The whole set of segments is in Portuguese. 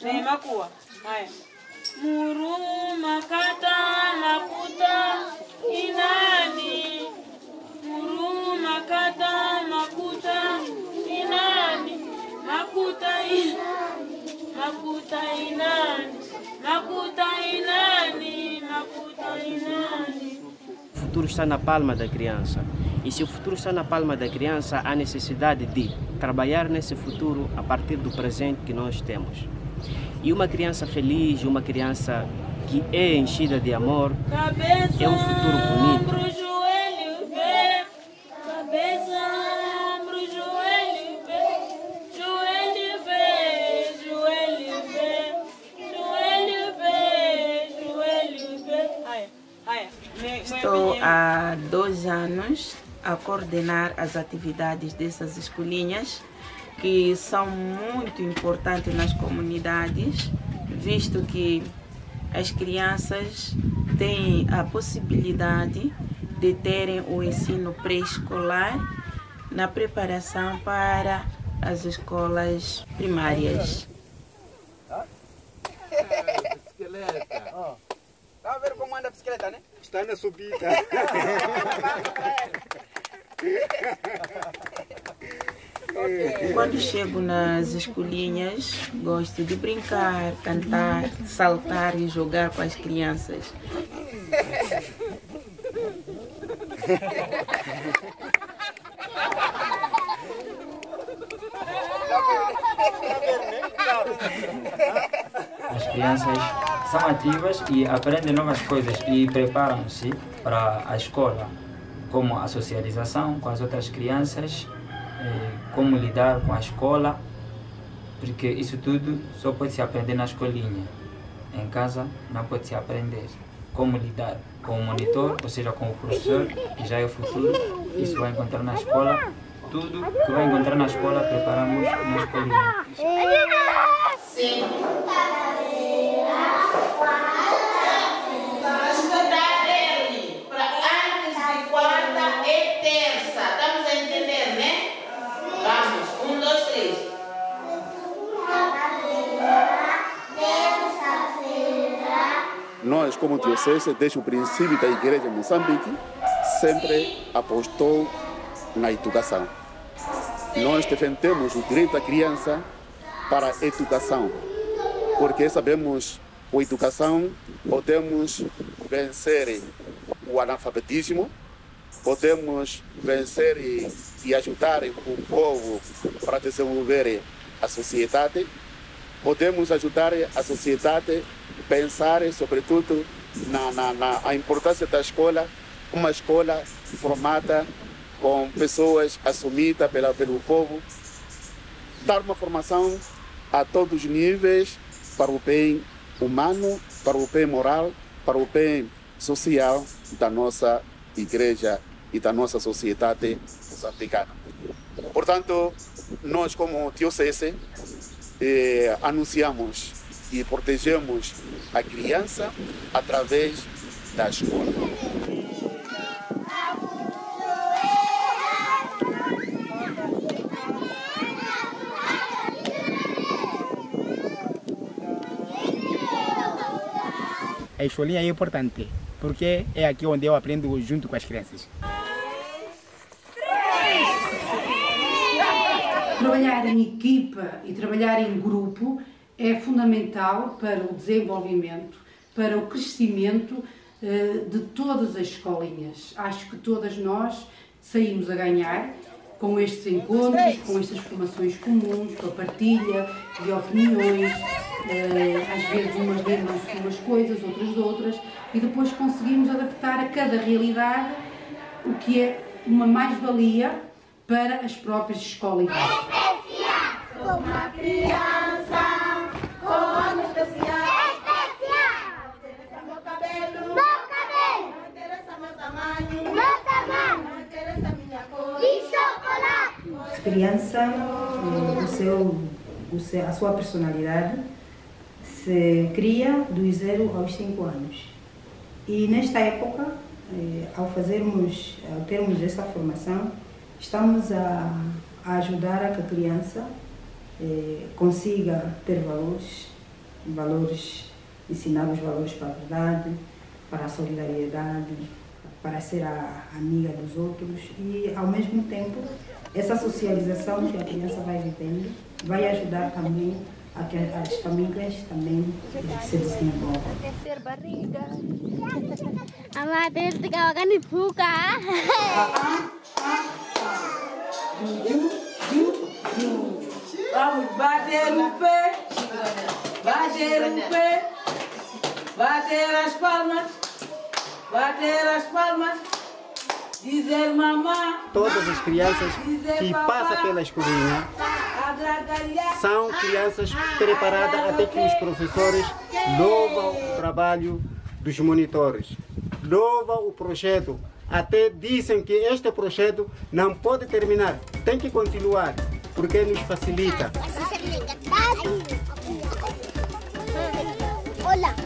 Sim, Makua. Aí. Muru, Makata, Makuta, Inani. Muru, Makata, Makuta, Inani. Makuta, Inani. Makuta, Inani. Makuta, Inani. Makuta, Inani. O futuro está na palma da criança. E se o futuro está na palma da criança, há necessidade de trabalhar nesse futuro a partir do presente que nós temos. E uma criança feliz, uma criança que é enchida de amor, é um futuro bonito. Estou há 2 anos a coordenar as atividades dessas escolinhas, que são muito importantes nas comunidades, visto que as crianças têm a possibilidade de terem o ensino pré-escolar na preparação para as escolas primárias. Tá a ver como anda a bicicleta, né? Está na subida. Quando chego nas escolinhas, gosto de brincar, cantar, saltar e jogar com as crianças. As crianças são ativas e aprendem novas coisas e preparam-se para a escola, como a socialização com as outras crianças, como lidar com a escola, porque isso tudo só pode se aprender na escolinha. Em casa não pode se aprender. Como lidar com o monitor, ou seja, com o professor, que já é o futuro, isso vai encontrar na escola. Tudo que vai encontrar na escola preparamos na escolinha. Sim. Nós, como diocese, desde o princípio da Igreja de Moçambique, sempre apostou na educação. Nós defendemos o direito da criança para a educação, porque sabemos que a educação podemos vencer o analfabetismo, podemos vencer e ajudar o povo para desenvolver a sociedade, podemos ajudar a sociedade a pensar, sobretudo, na importância da escola, uma escola formada com pessoas assumidas pelo povo, dar uma formação a todos os níveis para o bem humano, para o bem moral, para o bem social da nossa igreja e da nossa sociedade moçambicana. Portanto, nós como diocese anunciamos e protegemos a criança através da escola. A escolinha é importante, porque é aqui onde eu aprendo junto com as crianças. Trabalhar em equipa e trabalhar em grupo é fundamental para o desenvolvimento, para o crescimento de todas as escolinhas. Acho que todas nós saímos a ganhar com estes encontros, com estas formações comuns, com a partilha de opiniões, às vezes umas lembram-se de umas coisas, outras de outras, e depois conseguimos adaptar a cada realidade o que é uma mais-valia para as próprias escolinhas. Uma criança com especial. Meu cabelo. Meu cabelo. Não interessa meu tamanho. Meu tamanho. Não interessa minha cor. De chocolate. Criança, a sua personalidade se cria dos 0 aos 5 anos. E nesta época, ao termos essa formação, estamos a ajudar a que a criança consiga ter valores, valores, ensinar os valores para a verdade, para a solidariedade, para ser a amiga dos outros e, ao mesmo tempo, essa socialização que a criança vai vivendo vai ajudar também a que as famílias também se desenvolvam. Ter barriga. Amater tikawakan dibuka. Vamos bater o pé, bater as palmas, dizer mamãe. Todas as crianças que passam pela escolinha são crianças preparadas até que os professores louvam o trabalho dos monitores, louvam o projeto, até dizem que este projeto não pode terminar, tem que continuar, porque nos facilita. Olá,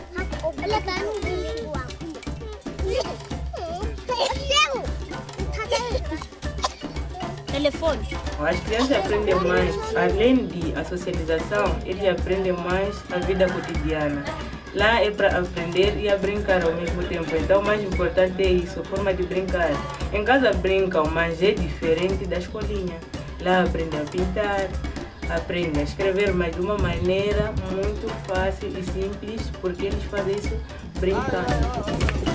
telefone. As crianças aprendem mais, além de a socialização, eles aprendem mais a vida cotidiana. Lá é para aprender e a brincar ao mesmo tempo, então o mais importante é isso, a forma de brincar. Em casa brincam, mas é diferente da escolinha. Lá aprendem a pintar, aprendem a escrever, mas de uma maneira muito fácil e simples, porque eles fazem isso brincando.